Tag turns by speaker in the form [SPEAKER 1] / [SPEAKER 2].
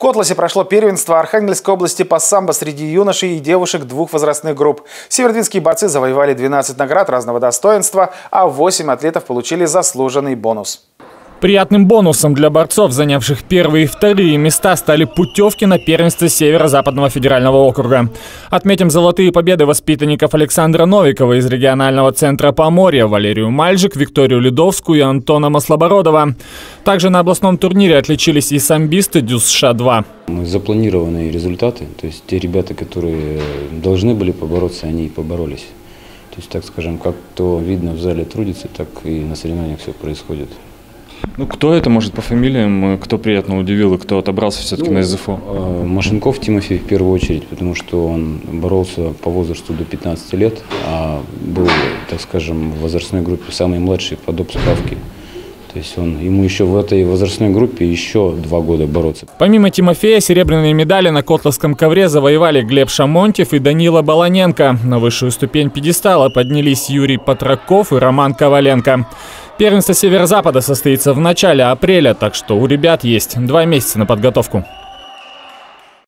[SPEAKER 1] Котласе прошло первенство Архангельской области по самбо среди юношей и девушек двух возрастных групп. Северодвинские борцы завоевали 12 наград разного достоинства, а 8 атлетов получили заслуженный бонус.
[SPEAKER 2] Приятным бонусом для борцов, занявших первые и вторые места, стали путевки на первенство Северо-Западного федерального округа. Отметим золотые победы воспитанников Александра Новикова из регионального центра Поморья, Валерию Мальжик, Викторию Ледовскую и Антона Маслобородова. Также на областном турнире отличились и самбисты ДЮСШ-2.
[SPEAKER 3] Запланированные результаты, то есть те ребята, которые должны были побороться, они и поборолись. То есть, так скажем, как то видно в зале трудится, так и на соревнованиях все происходит.
[SPEAKER 4] Ну, кто это, может, по фамилиям, кто приятно удивил и кто отобрался все-таки на СЗФО?
[SPEAKER 3] Машенков Тимофей в первую очередь, потому что он боролся по возрасту до 15 лет, а был, так скажем, в возрастной группе самый младший по доп. Справке. То есть ему еще в этой возрастной группе еще 2 года бороться.
[SPEAKER 2] Помимо Тимофея, серебряные медали на котласском ковре завоевали Глеб Шамонтьев и Данила Баланенко. На высшую ступень пьедестала поднялись Юрий Патраков и Роман Коваленко. Первенство Северо-Запада состоится в начале апреля, так что у ребят есть 2 месяца на подготовку.